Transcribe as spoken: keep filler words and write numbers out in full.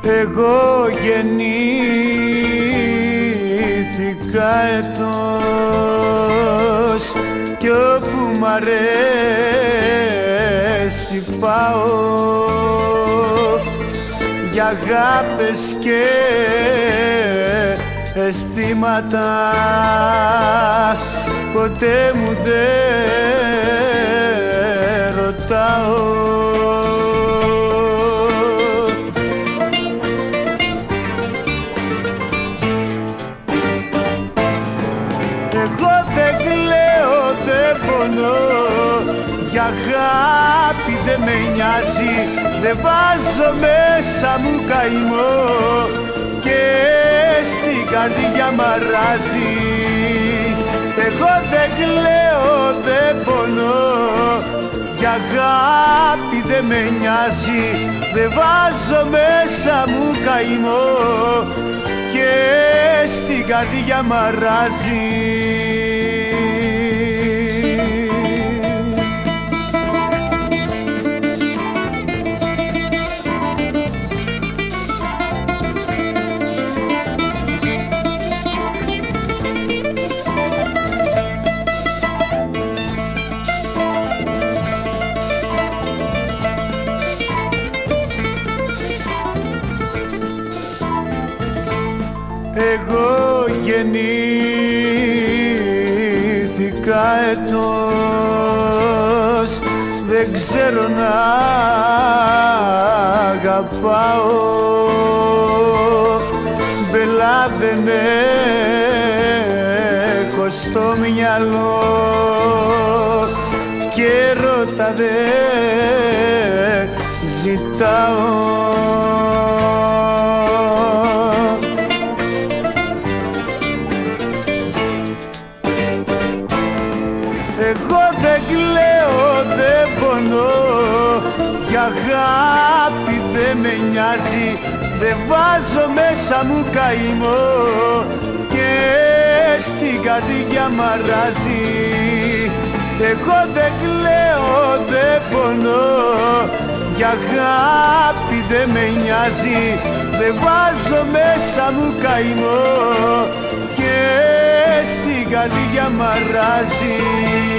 Εγώ γεννήθηκα ετός κι όπου μ' αρέσει πάω, για αγάπες και αισθήματα ποτέ μου δεν ρωτάω. Εγώ δεν κλαίω, δεν πονώ, για αγάπη δεν με νοιάζει, δεν βάζω μέσα μου καημό και στην καρδιά μ' αράζει. Εγώ δεν κλαίω, δεν πονώ, για αγάπη δεν με νοιάζει, δεν βάζω μέσα μου καημό και στην καρδιά μ' αράζει. Εγώ γεννήθηκα ετός, δεν ξέρω να αγαπάω, μπελά δεν έχω στο μυαλό και έρωτα δεν ζητάω. Εγώ δεν κλαίω, δεν πονώ, για αγάπη δεν με νοιάζει, δεν βάζω μέσα μου καημό και στην καρδιά μ' αράζει. Εγώ δεν κλαίω, δεν πονώ, για αγάπη δεν με νοιάζει, δεν βάζω μέσα μου καημό και στην καρδιά μ' αράζει.